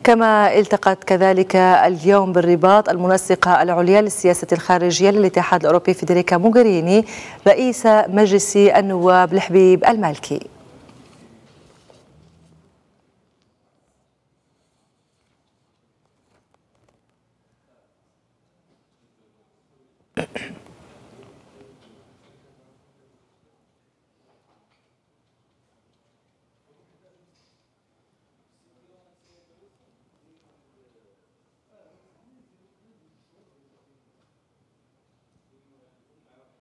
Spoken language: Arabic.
كما التقت كذلك اليوم بالرباط المنسقة العليا للسياسة الخارجية للاتحاد الأوروبي فيدريكا موغريني رئيس مجلس النواب الحبيب المالكي.